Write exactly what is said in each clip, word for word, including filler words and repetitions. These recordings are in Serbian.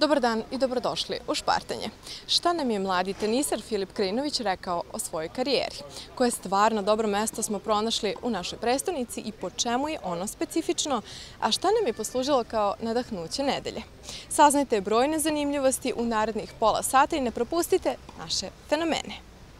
Dobar dan i dobrodošli u Špartanje. Šta nam je mladi teniser Filip Krajinović rekao o svojoj karijeri? Koje stvarno dobro mesto smo pronašli u našoj prestonici i po čemu je ono specifično, a šta nam je poslužilo kao nadahnuće nedelje? Saznajte brojne zanimljivosti u narednih pola sata i ne propustite naše fenomene.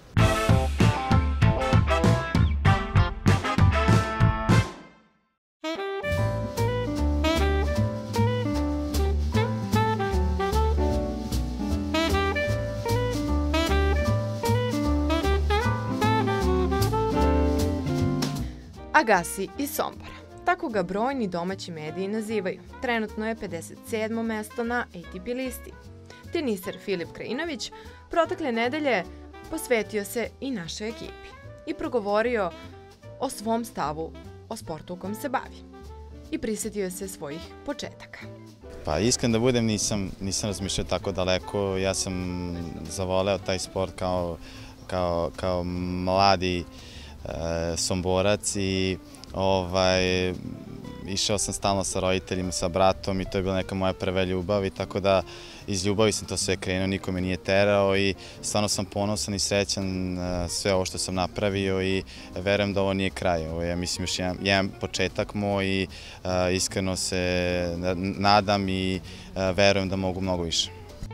Agassi iz Sombora. Tako ga brojni domaći mediji nazivaju. Trenutno je pedeset sedmo mesto na A T P listi. Teniser Filip Krajinović protekle nedelje posvetio se i našoj ekipi i progovorio o svom stavu o sportu u kom se bavi. I prisjetio se svojih početaka. Pa iskren da budem, nisam, nisam razmišljao tako daleko. Ja sam zavoleo taj sport kao, kao, kao mladi Somborac i ovaj, išao sam stalno sa roditeljima, sa bratom i to je bila neka moja prva ljubav i tako da iz ljubavi sam to sve krenuo, niko me nije terao i stvarno sam ponosan i srećan sve ovo što sam napravio i verujem da ovo nije kraj. Ovo je, mislim, još jedan, jedan početak moj i uh, iskreno se nadam i uh, verujem da mogu mnogo više.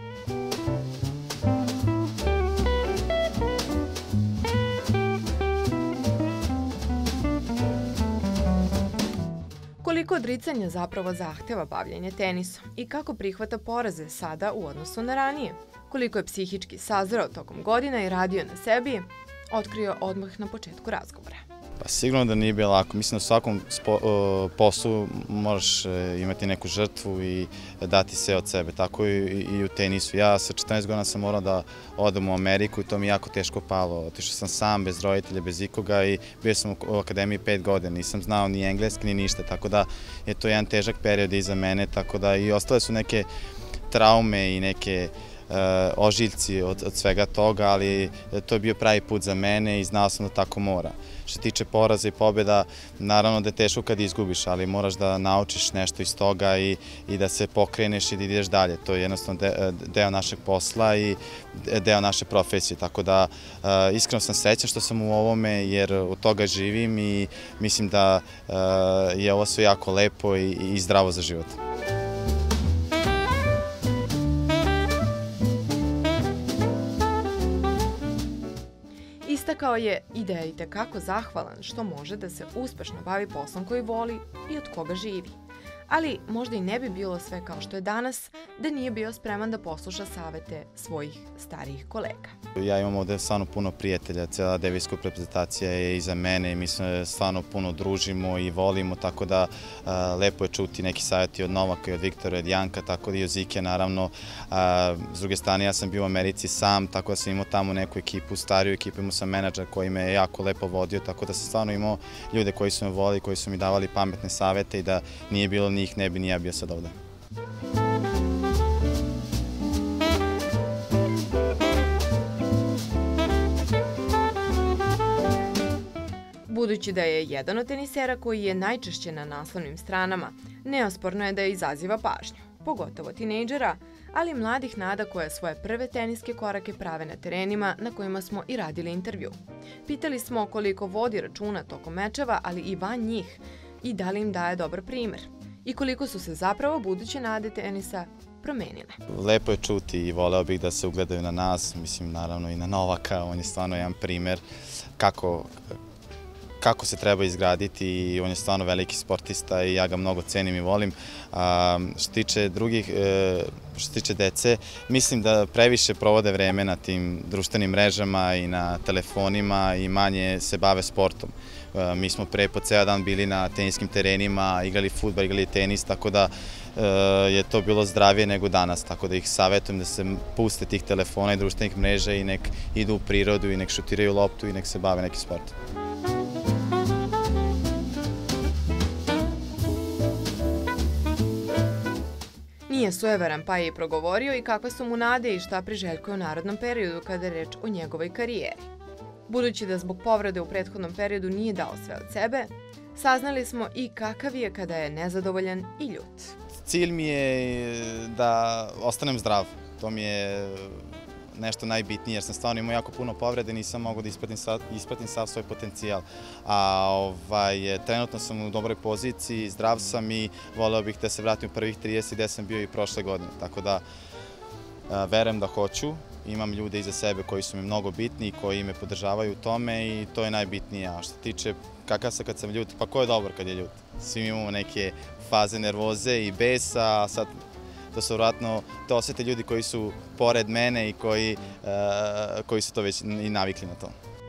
Koliko odricanja zapravo zahteva bavljenje tenisom i kako prihvata poraze sada u odnosu na ranije? Koliko je psihički sazreo tokom godina i radio na sebi, otkrio odmah na početku razgovora. Pa sigurno da nije bilo lako. Mislim da u svakom poslu moraš imati neku žrtvu i dati sve od sebe. Tako i u tenisu. Ja sa četrnaest godina sam morao da odem u Ameriku i to mi je jako teško palo. Otišao sam sam, bez roditelja, bez ikoga i bio sam u akademiji pet godina. Nisam znao ni engleski ni ništa, tako da je to jedan težak period iza mene. Tako da i ostale su neke traume i neke ožiljci od, od svega toga, ali to je bio pravi put za mene i znao sam da tako mora. Što se tiče poraza i pobjeda, naravno da je teško kad izgubiš, ali moraš da naučiš nešto iz toga i, i da se pokreneš i da ideš dalje. To je jednostavno de, deo našeg posla i deo naše profesije, tako da uh, iskreno sam srećan što sam u ovome jer od toga živim i mislim da uh, je ovo sve jako lepo i, i zdravo za život. Istakao je i da je itekako zahvalan što može da se uspešno bavi poslom koji voli i od koga živi. Ali možda i ne bi bilo sve kao što je danas da nije bio spreman da posluša savete svojih starijih kolega. Ja imam ovde stvarno puno prijatelja, cijela devijska reprezentacija je iza mene i mi se stvarno puno družimo i volimo, tako da a, lepo je čuti neki savjeti od Novaka i od Viktora i od Janka, tako da i od Zike naravno. A, s druge strane, ja sam bio u Americi sam, tako da sam imao tamo neku ekipu, stariju ekipu, imao sam menadžer koji me je jako lepo vodio, tako da sam stvarno imao ljude koji su me volili, koji su mi davali pametne savete i da nije bilo njih, ne bi ni ja bio sad ovde. Budući da je jedan od tenisera koji je najčešće na naslovnim stranama, neosporno je da izaziva pažnju, pogotovo tinejdžera, ali i mladih nada koje svoje prve teniske korake prave na terenima na kojima smo i radili intervju. Pitali smo koliko vodi računa tokom mečeva, ali i van njih, i da li im daje dobar primer. I koliko su se zapravo buduće nade tenisa promenile. Lepo je čuti i voleo bih da se ugledaju na nas, mislim naravno i na Novaka, on je stvarno jedan primer kako, kako se treba izgraditi i on je stvarno veliki sportista i ja ga mnogo cenim i volim. A, što se tiče drugih, što se tiče dece, mislim da previše provode vreme na tim društvenim mrežama i na telefonima i manje se bave sportom. Mi smo pre po ceo dan bili na teniskim terenima, igrali fudbal, igrali tenis, tako da je to bilo zdravije nego danas, tako da ih savjetujem da se puste tih telefona i društvenih mreža i nek idu u prirodu i nek šutiraju loptu i nek se bave nekim sportom. Nije sujeveran pa je i progovorio i kakve su mu nade i šta priželjkuje u narodnom periodu kada je reč o njegovoj karijeri. Budući da zbog povrede u prethodnom periodu nije dao sve od sebe, saznali smo i kakav je kada je nezadovoljan i ljut. cilj mi je da ostanem zdrav. To mi je nešto najbitnije, jer sam stvarno imao jako puno povrede, nisam mogao da ispratim sav svoj potencijal. A ovaj, trenutno sam u dobroj poziciji, zdrav sam i voleo bih da se vratim u prvih trideset gde sam bio i prošle godine. Tako da verujem da hoću, imam ljude iza sebe koji su mi mnogo bitni i koji me podržavaju u tome i to je najbitnije. A što tiče kakav sam kad sam ljut, pa ko je dobar kad je ljut? Svi imamo neke faze nervoze i besa, a sad to su vjerojatno, to osjete ljudi koji su pored mene i koji, uh, koji su to već i navikli na to.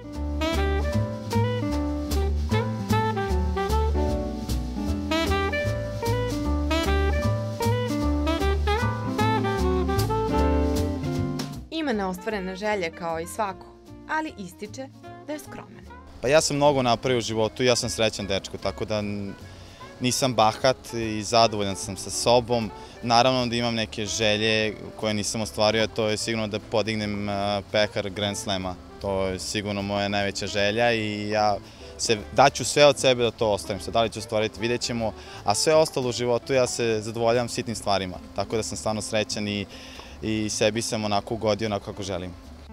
Ima neostvarene želje kao i svako, ali ističe da je skroman. Pa ja sam mnogo napravio u životu i ja sam srećan dečko, tako da nisam bahat i zadovoljan sam sa sobom. Naravno da imam neke želje koje nisam ostvario, to je sigurno da podignem pehar Grand Slema. To je sigurno moja najveća želja i ja daću sve od sebe da to ostavim. Da li ću ostvariti, vidjet ćemo, a sve ostalo u životu ja se zadovoljam sitnim stvarima. Tako da sam stvarno srećan i, i sebi sam onako ugodio onako kako želim.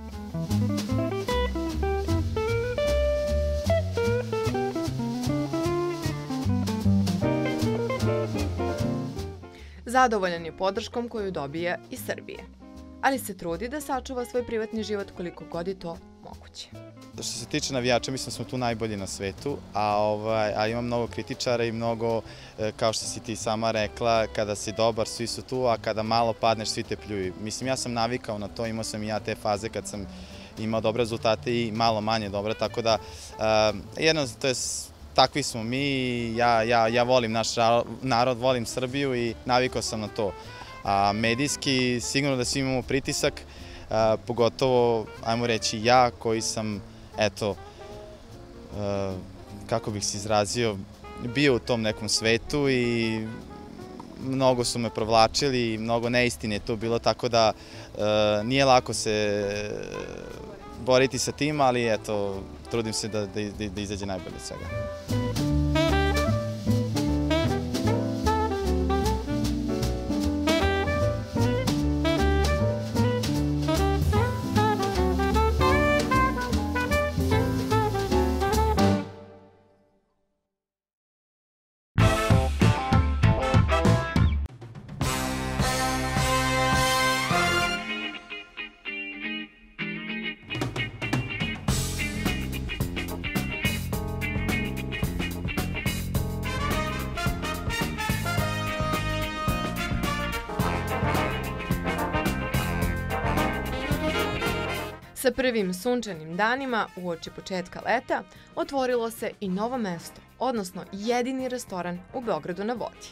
Zadovoljan je podrškom koju dobija iz Srbije, ali se trudi da sačuva svoj privatni život koliko god je to moguće. Što se tiče navijača, mislim da smo tu najbolji na svetu, a, ovaj, a imam mnogo kritičara i mnogo, kao što si ti sama rekla, kada si dobar, svi su tu, a kada malo padneš, svi te pljuju. Mislim, ja sam navikao na to, imao sam i ja te faze kad sam imao dobre rezultate i malo manje dobre, tako da, uh, jedno, to je takvi smo mi, ja, ja, ja volim naš narod, volim Srbiju i navikao sam na to. A medijski, sigurno da svi imamo pritisak, a, pogotovo, ajmo reći, ja koji sam, eto, a, kako bih se izrazio, bio u tom nekom svetu i mnogo su me provlačili i mnogo neistine je to bilo, tako da a, nije lako se boriti sa tim, ali eto, trudim se da, da, da izađe najbolje od svega. Sa prvim sunčanim danima uoči početka leta otvorilo se i novo mesto, odnosno jedini restoran u Beogradu na vodi.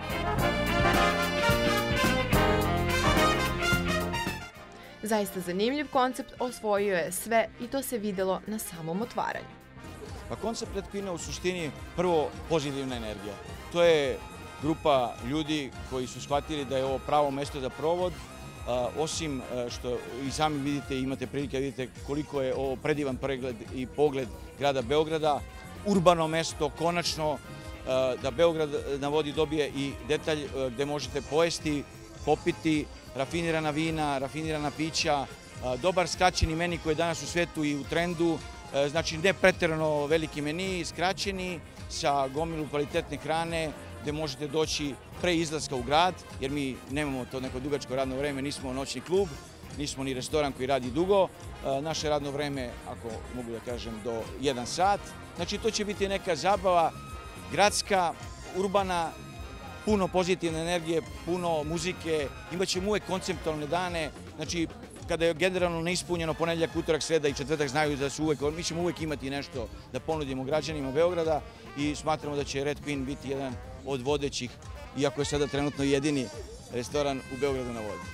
Zaista zanimljiv koncept osvojio je sve i to se videlo na samom otvaranju. Pa koncept Red Queen u suštini prvo pozitivna energija. To je grupa ljudi koji su shvatili da je ovo pravo mesto za provod, osim što i sami vidite i imate prilike da vidite koliko je ovo predivan pregled i pogled grada Beograda, urbano mesto, konačno da Beograd na vodi dobije i detalj gde možete pojesti, popiti, rafinirana vina, rafinirana pića, dobar skraćeni meni koji je danas u svetu i u trendu, znači ne preterano veliki meni, skraćeni sa gomilu kvalitetne hrane gde možete doći pre izlaska u grad, jer mi nemamo to neko dugačko radno vreme, nismo noćni klub, nismo ni restoran koji radi dugo. Naše radno vreme, ako mogu da kažem, do jedan sat. Znači to će biti neka zabava, gradska, urbana, puno pozitivne energije, puno muzike, imat ćemo uvek konceptualne dane, znači kada je generalno neispunjeno ponedeljak, utorak, sreda i četvrtak znaju da su uvek, mi ćemo uvek imati nešto da ponudimo građanima Beograda i smatramo da će Red Queen biti jedan od vodećih, iako je sada trenutno jedini restoran u Beogradu na vodi.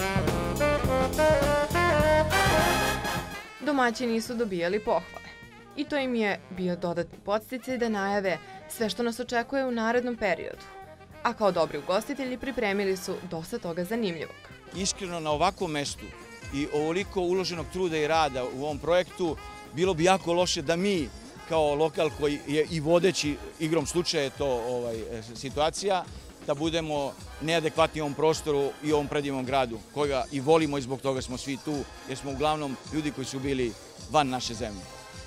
Domaćini su dobijali pohvale. i to im je bio dodatni podsticaj da najave sve što nas očekuje u narednom periodu. A kao dobri ugostitelji pripremili su dosta toga zanimljivog. Iskreno, na ovakvom mestu i ovoliko uloženog truda i rada u ovom projektu, bilo bi jako loše da mi, kao lokal koji je i vodeći, igrom slučaja je to ovaj, situacija, da budemo neadekvatni u ovom prostoru i ovom predivnom gradu, koga i volimo i zbog toga smo svi tu, jer smo uglavnom ljudi koji su bili van naše zemlje.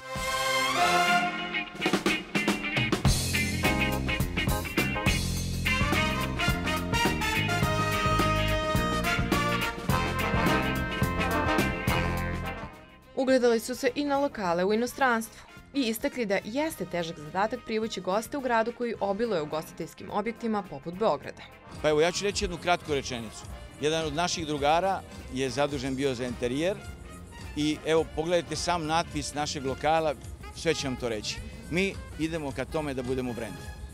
Ugledali su se i na lokale u inostranstvu i istakli da jeste težak zadatak privući goste u gradu koji obiluje ugostiteljskim objektima poput Beograda. Pa evo, ja ću reći jednu kratku rečenicu. Jedan od naših drugara je zadužen bio za interijer i evo, pogledajte sam natpis našeg lokala, sve će vam to reći. Mi idemo ka tome da budemo brend.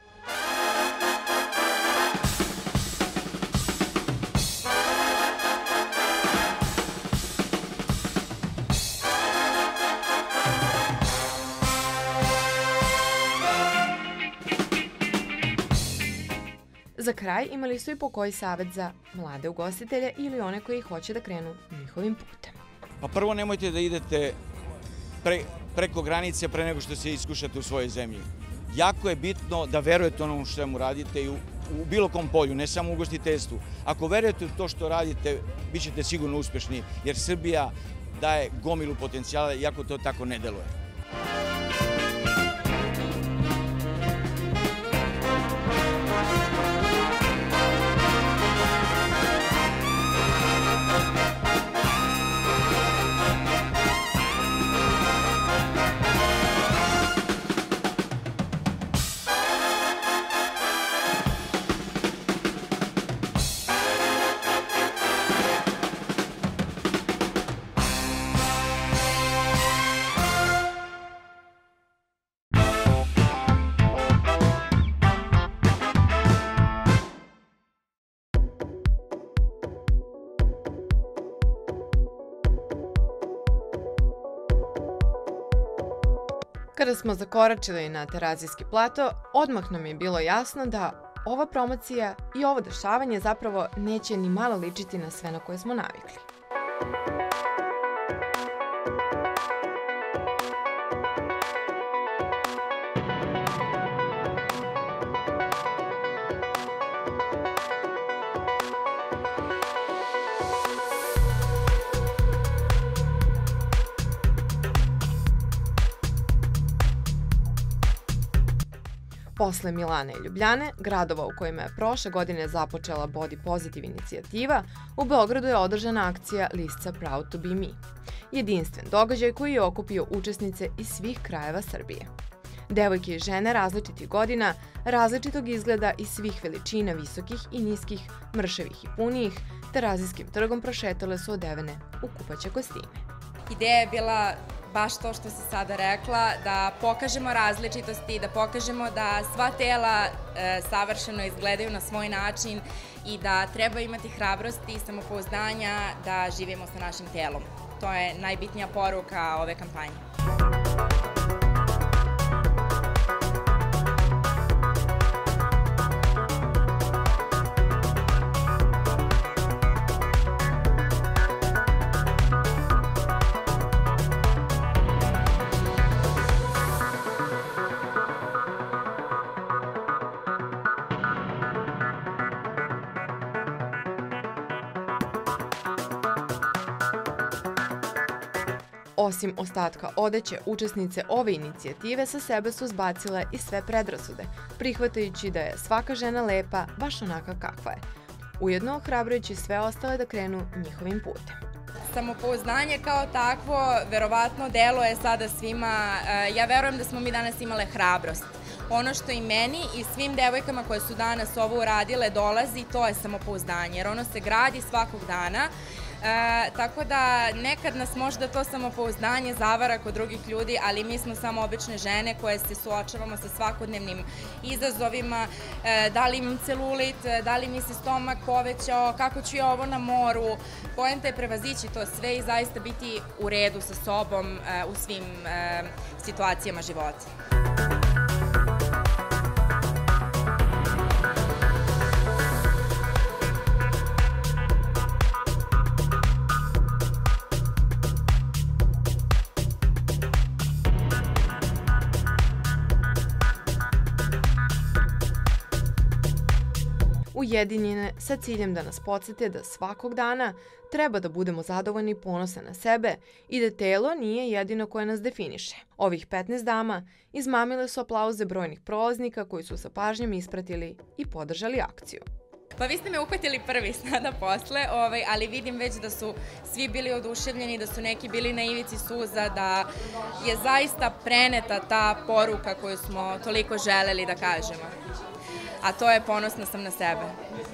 Za kraj imali su i po koji savjet za mlade ugostitelje ili one koji hoće da krenu njihovim putem. Pa prvo, nemojte da idete pre, preko granice pre nego što se iskušate u svojoj zemlji. Jako je bitno da verujete onom što mu radite i u, u bilo kom polju, ne samo u ugostiteljstvu. Ako verujete u to što radite, bit ćete sigurno uspešni, jer Srbija daje gomilu potencijala, iako to tako ne deluje. Kada smo zakoračili na Terazijski plato, odmah nam je bilo jasno da ova promocija i ovo dešavanje zapravo neće ni malo ličiti na sve na koje smo navikli. Posle Milana i Ljubljane, gradova u kojima je prošle godine započela Body Positive inicijativa, u Beogradu je održana akcija Lisca Proud to be me. Jedinstven događaj koji je okupio učesnice iz svih krajeva Srbije. Devojke i žene različitih godina, različitog izgleda i svih veličina visokih i niskih, mršavih i punijih, Terazijskim trgom prošetale su odevene u kupaće kostime. Ideja je bila baš to što si sada rekla, da pokažemo različitosti, da pokažemo da sva tela e, savršeno izgledaju na svoj način i da treba imati hrabrosti i samopouzdanja da živimo sa našim telom. To je najbitnija poruka ove kampanje. Osim ostatka odeće, učesnice ove inicijative sa sebe su zbacile i sve predrasude, prihvatajući da je svaka žena lepa baš onaka kakva je, ujedno ohrabrujući sve ostale da krenu njihovim putem. Samopouzdanje kao takvo verovatno deluje sada svima. Ja verujem da smo mi danas imale hrabrost. Ono što i meni i svim devojkama koje su danas ovo uradile dolazi, to je samopouzdanje, jer ono se gradi svakog dana. E, tako da nekad nas možda to samopouzdanje zavara kod drugih ljudi, ali mi smo samo obične žene koje se suočavamo sa svakodnevnim izazovima, e, da li imam celulit, da li mi se stomak povećao, kako ću ja ovo na moru. Poenta je prevazići to sve i zaista biti u redu sa sobom e, u svim e, situacijama života. Ujedinjene sa ciljem da nas podsete da svakog dana treba da budemo zadovoljni i ponosni na sebe i da telo nije jedino koje nas definiše. Ovih petnaest dama izmamile su aplauze brojnih prolaznika koji su sa pažnjom ispratili i podržali akciju. Pa vi ste me uhvatili prvi sada posle, ovaj, ali vidim već da su svi bili oduševljeni, da su neki bili na ivici suza, da je zaista preneta ta poruka koju smo toliko želeli da kažemo. A to je ponosna sam na sebe.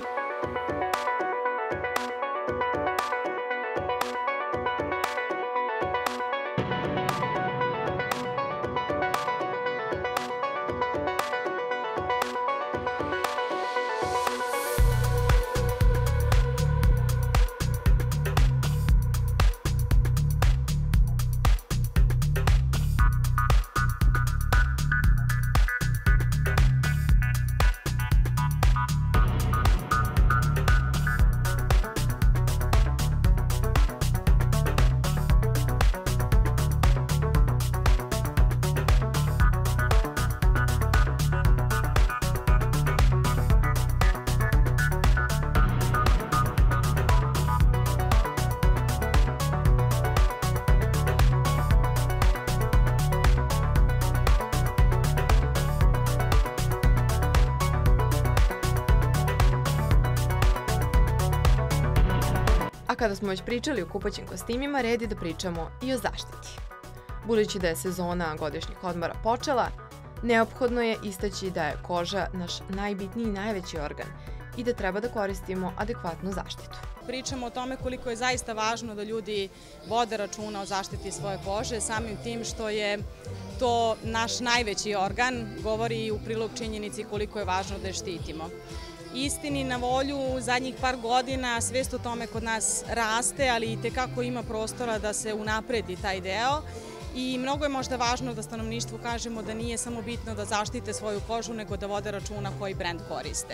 A kada smo već pričali o kupaćim kostimima, red je da pričamo i o zaštiti. Budući da je sezona godišnjih odmora počela, neophodno je istaći da je koža naš najbitniji i najveći organ i da treba da koristimo adekvatnu zaštitu. Pričamo o tome koliko je zaista važno da ljudi vode računa o zaštiti svoje kože, samim tim što je to naš najveći organ, govori i u prilog činjenici koliko je važno da je štitimo. Istini na volju, u zadnjih par godina svest o tome kod nas raste, ali i tekako ima prostora da se unapredi taj deo. I mnogo je možda važno da stanovništvu kažemo da nije samo bitno da zaštite svoju kožu, nego da vode računa koji brend koriste.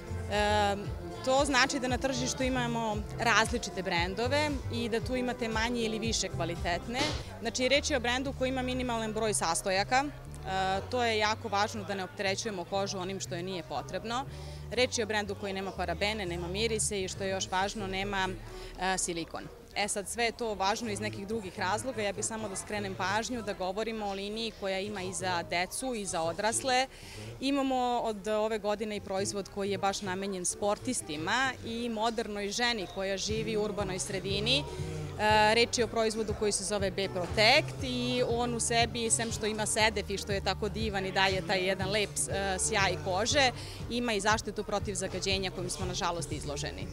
E, to znači da na tržištu imamo različite brendove i da tu imate manje ili više kvalitetne. Znači, reč je o brendu koji ima minimalan broj sastojaka. E, to je jako važno da ne opterećujemo kožu onim što je nije potrebno. Reč je o brendu koji nema parabene, nema mirise i što je još važno, nema e, silikon. E sad, sve je to važno iz nekih drugih razloga. Ja bih samo da skrenem pažnju da govorimo o liniji koja ima i za decu i za odrasle. Imamo od ove godine i proizvod koji je baš namenjen sportistima i modernoj ženi koja živi u urbanoj sredini. Reč je o proizvodu koji se zove B-Protect i on u sebi, sem što ima sedef i što je tako divan i daje taj jedan lep sjaj kože, ima i zaštitu protiv zagađenja kojim smo nažalost izloženi.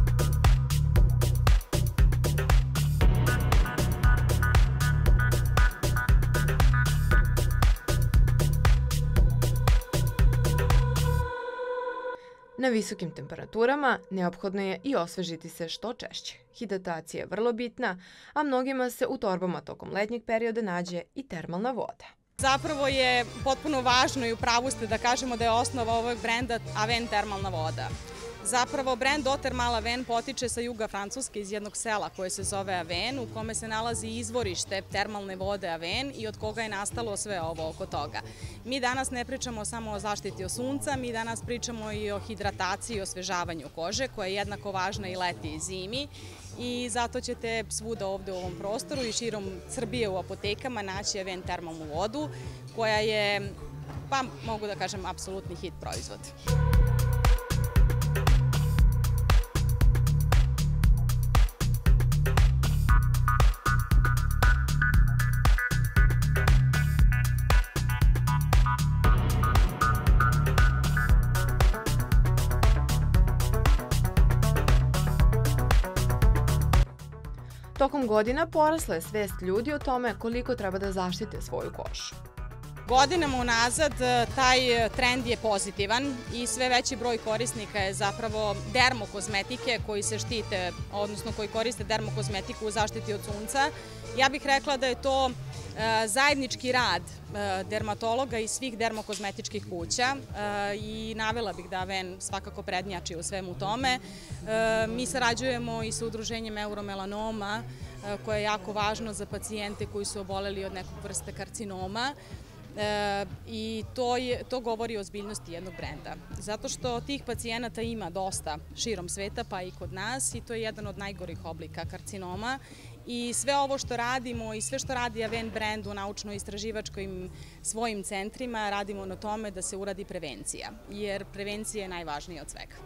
Na visokim temperaturama neophodno je i osvežiti se što češće. Hidratacija je vrlo bitna, a mnogima se u torbama tokom letnjeg perioda nađe i termalna voda. Zapravo je potpuno važno i u pravu ste da kažemo da je osnova ovog brenda Aven termalna voda. Zapravo, brend Otermal Aven potiče sa juga Francuske iz jednog sela koje se zove Aven, u kome se nalazi izvorište termalne vode Aven i od koga je nastalo sve ovo oko toga. Mi danas ne pričamo samo o zaštiti od sunca, mi danas pričamo i o hidrataciji i osvežavanju kože, koja je jednako važna i leti i zimi. I zato ćete svuda ovde u ovom prostoru i širom Srbije u apotekama naći Aven termalnu vodu, koja je, pa mogu da kažem, apsolutni hit proizvod. Tokom godina porasla je svest ljudi o tome koliko treba da zaštite svoju kožu. Godinama unazad taj trend je pozitivan i sve veći broj korisnika je zapravo dermokozmetike koji se štite, odnosno koji koriste dermokozmetiku u zaštiti od sunca. Ja bih rekla da je to zajednički rad dermatologa i svih dermokozmetičkih kuća i navela bih da Aven svakako prednjači u svemu tome. Mi sarađujemo i sa udruženjem Euromelanoma koje je jako važno za pacijente koji su oboleli od nekog vrste karcinoma. I to, je, to govori o ozbiljnosti jednog brenda. Zato što tih pacijenata ima dosta širom sveta, pa i kod nas, i to je jedan od najgorih oblika karcinoma. I sve ovo što radimo i sve što radi Aven brand u naučno-istraživačkim svojim centrima, radimo na tome da se uradi prevencija, jer prevencija je najvažnija od svega.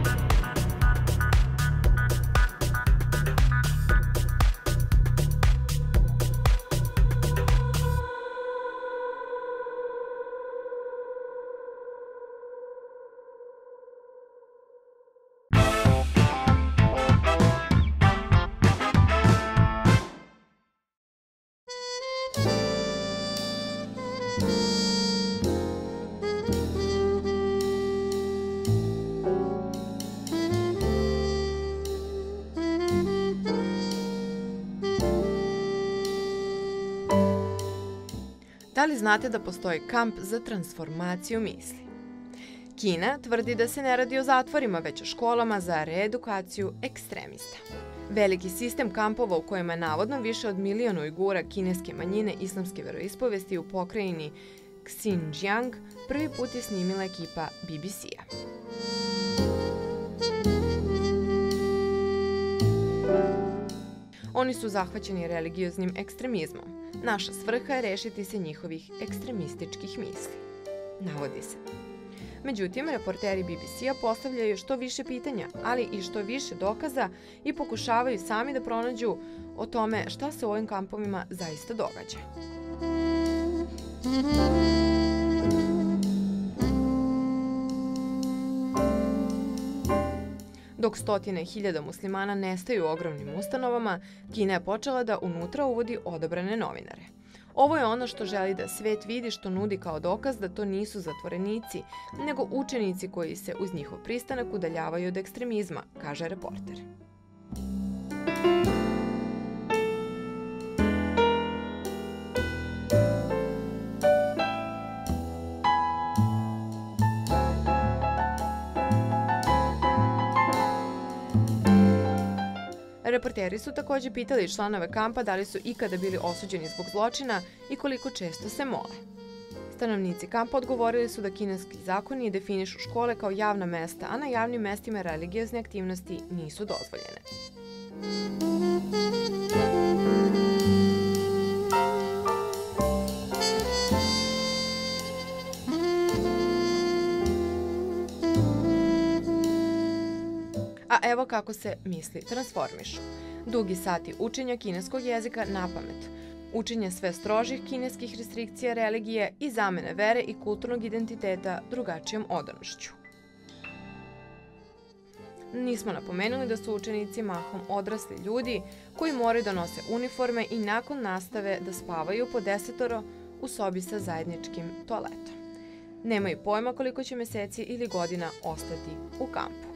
Da li znate da postoji kamp za transformaciju misli? Kina tvrdi da se ne radi o zatvorima, već o školama za reedukaciju ekstremista. Veliki sistem kampova u kojima je navodno više od milion Ujgura kineske manjine islamske veroispovesti u pokrajini Xinjiang prvi put je snimila ekipa B B C-a. Oni su zahvaćeni religioznim ekstremizmom. Naša svrha je rešiti se njihovih ekstremističkih misli, navodi se. Međutim, reporteri B B C-a postavljaju što više pitanja, ali i što više dokaza i pokušavaju sami da pronađu o tome šta se u ovim kampovima zaista događa. Dok stotine hiljada muslimana nestaju u ogromnim ustanovama, Kina je počela da unutra uvodi odabrane novinare. Ovo je ono što želi da svet vidi, što nudi kao dokaz da to nisu zatvorenici, nego učenici koji se uz njihov pristanak udaljavaju od ekstremizma, kaže reporter. Reporteri su takođe pitali članove kampa da li su ikada bili osuđeni zbog zločina i koliko često se mole. Stanovnici kampa odgovorili su da kineski zakoni definišu škole kao javna mesta, a na javnim mestima religiozne aktivnosti nisu dozvoljene. A evo kako se misli transformišu. Dugi sati učenja kineskog jezika na pamet, učenje sve strožih kineskih restrikcija religije i zamene vere i kulturnog identiteta drugačijom odanošću. Nismo napomenuli da su učenici mahom odrasli ljudi koji moraju da nose uniforme i nakon nastave da spavaju po desetoro u sobi sa zajedničkim toaletom. Nemaju pojma koliko će meseci ili godina ostati u kampu.